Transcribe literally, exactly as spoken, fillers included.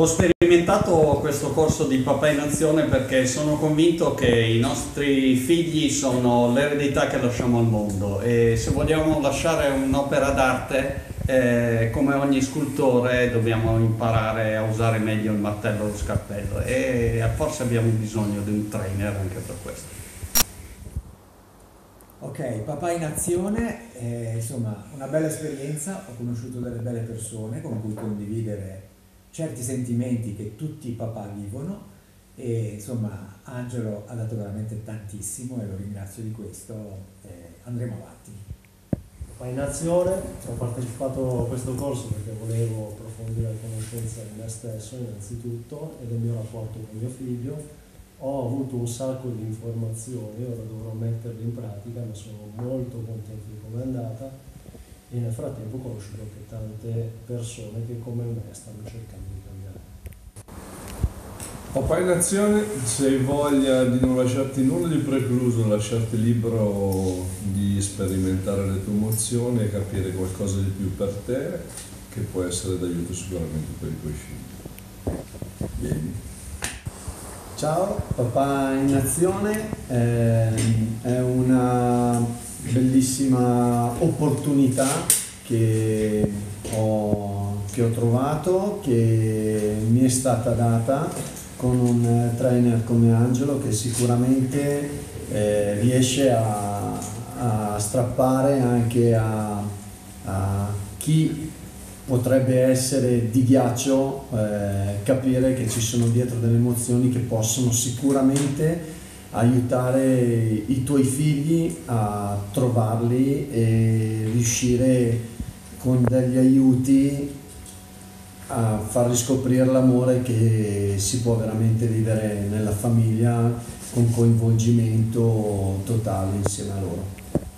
Ho sperimentato questo corso di Papà in Azione perché sono convinto che i nostri figli sono l'eredità che lasciamo al mondo e se vogliamo lasciare un'opera d'arte, eh, come ogni scultore, dobbiamo imparare a usare meglio il martello e lo scalpello e forse abbiamo bisogno di un trainer anche per questo. Ok, Papà in Azione, eh, insomma, una bella esperienza, ho conosciuto delle belle persone con cui condividere certi sentimenti che tutti i papà vivono e insomma Angelo ha dato veramente tantissimo e lo ringrazio di questo, eh, andremo avanti. Papà in Azione, ho partecipato a questo corso perché volevo approfondire la conoscenza di me stesso innanzitutto e del mio rapporto con mio figlio. Ho avuto un sacco di informazioni, ora dovrò metterle in pratica, ma sono molto contento di come è andata e nel frattempo ho conosciuto anche tante persone che come me stanno cercando di cambiare. Papà in Azione, se hai voglia di non lasciarti nulla di precluso, lasciarti libero di sperimentare le tue emozioni e capire qualcosa di più per te, che può essere d'aiuto sicuramente per i tuoi figli. Vieni. Ciao, Papà in Azione, eh, è una bellissima opportunità che ho, che ho trovato, che mi è stata data con un trainer come Angelo che sicuramente eh, riesce a, a strappare anche a, a chi potrebbe essere di ghiaccio, eh, capire che ci sono dietro delle emozioni che possono sicuramente aiutare i tuoi figli a trovarli e riuscire con degli aiuti a far riscoprire l'amore che si può veramente vivere nella famiglia con coinvolgimento totale insieme a loro.